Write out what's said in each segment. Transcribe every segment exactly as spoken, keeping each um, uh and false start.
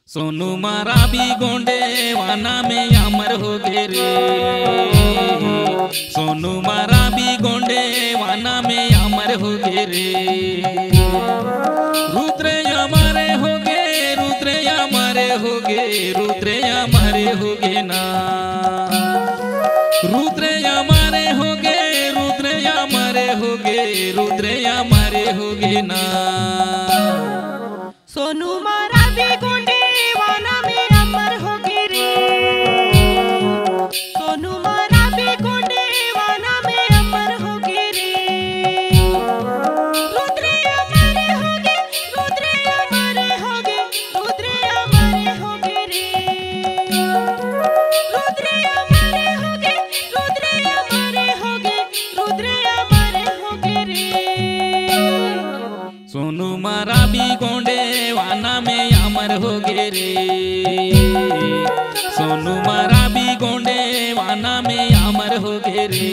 सोनू मारा भी गोंडे वाना में अमर हो गे रे। सोनू मारा भी गोंडे वाना में अमर हो गे रे। रुद्र हमारे हो गे, रुद्र हमारे हो गे, रुद्र हमारे हो गे ना। रुद्र हमारे हो गे, रुद्र हमारे हो गे, रुद्र हमारे हो गे ना। सोनू मारा भी गोंडे वाना में अमर हो गे रे। सोनू मारा भी गोंडे वाना में अमर हो गे रे। रुद्र हमारे हो गे, रुद्र हमारे हो गे, रुद्र हमारे हो गे रे। रुद्र हमारे हो गे, रुद्र हमारे हो गे, रुद्र हमारे हो गे रे। सोनू मारा भी गोंडे वाना में अमर हो गे रे। सोनू मारा भी गोंडे वाना में अमर हो गे रे।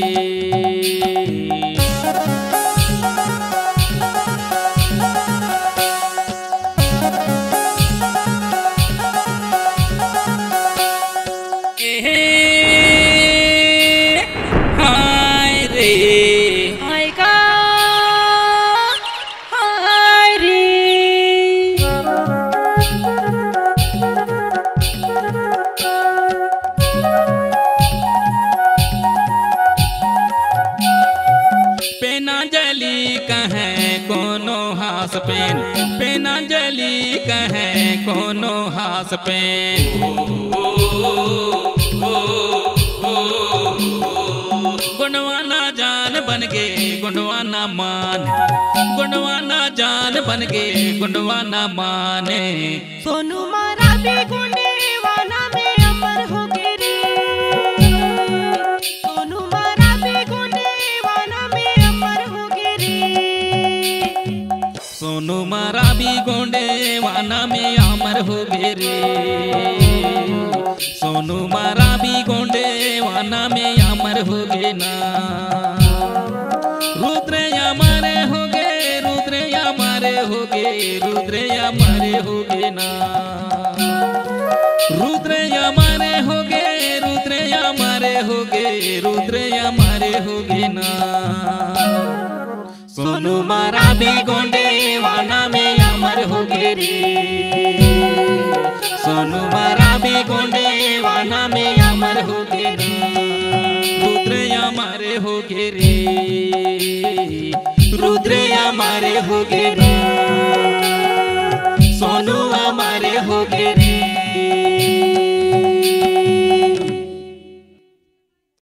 हाय रे हाय का हाय रे। पेनांजलि कहे कोनो हास पेन, पेनांजलि कहे कोनो हास पेन। गुणवाना जान बन गे गुणवाना मान, गुणवाना जान बन गे गुणवाना माने। सोनू मारा भी गोंडे वाना में अमर हो गे रे। सोनू मारा भी गोंडे वाना में अमर हो गे रे। सोनू मारा भी गोंडे वाना में अमर हो गे रे। सोनू मारा भी गोंडे वाना में अमर हो गे ना। रुद्र हमारे हो गे, रुद्र हमारे हो गे, रुद्र हमारे हो गे ना। रुद्र हमारे हो गे, रुद्र हमारे हो गे, रुद्र हमारे हो गे ना। सोनू मारा भी गोंडे वाना में अमर हो गे रे। सोनू मारा भी गोंडे वाना में अमर हो गे रे। रुद्र हमारे हो गे रे, रुद्र हमारे हो गे रे। सोनू हमारे हो गे रे।